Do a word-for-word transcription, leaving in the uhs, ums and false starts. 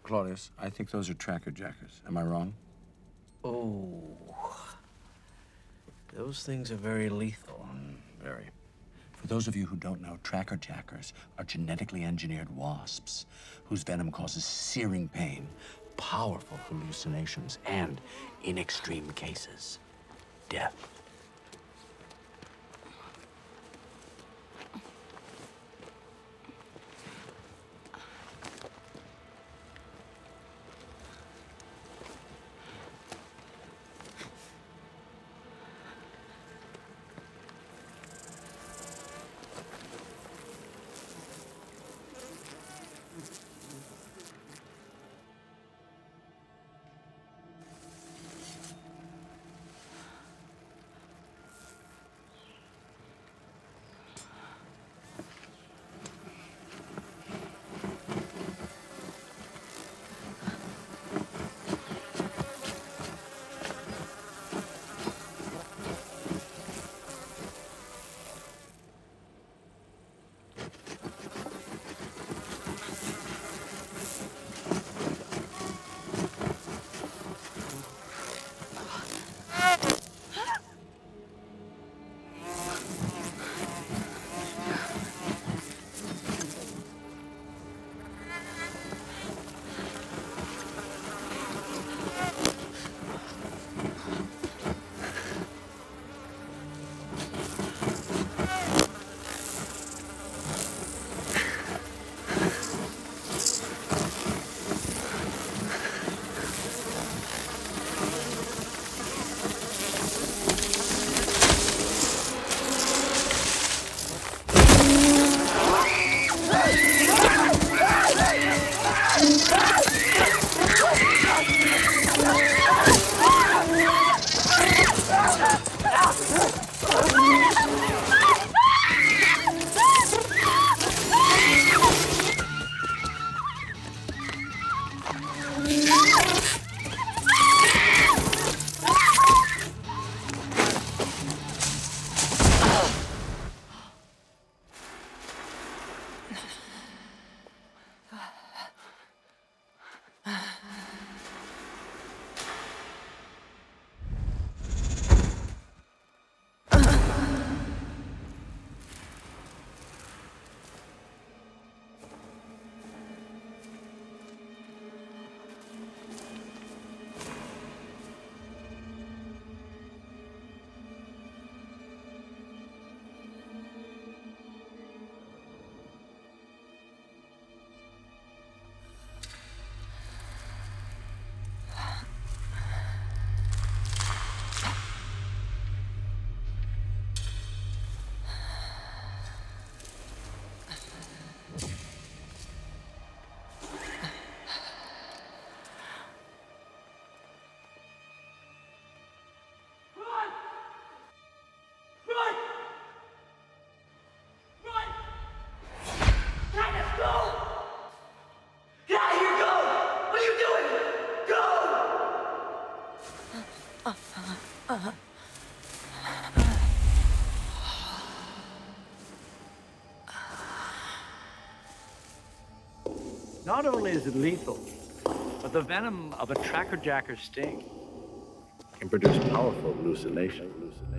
Claudius, I think those are tracker jackers. Am I wrong? Oh. Those things are very lethal. Mm, very. For those of you who don't know, tracker jackers are genetically engineered wasps whose venom causes searing pain, powerful hallucinations, and, in extreme cases, death. Not only is it lethal, but the venom of a tracker jacker's sting can produce powerful hallucinations.